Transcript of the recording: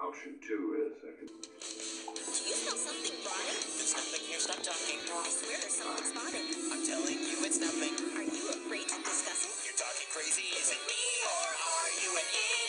Option 2 is I can. Do you smell something rotten? There's nothing here. Stop talking. I swear there's something spotted. I'm telling you, it's nothing. Are you afraid to discuss it? You're talking crazy. Is it me or are you an idiot?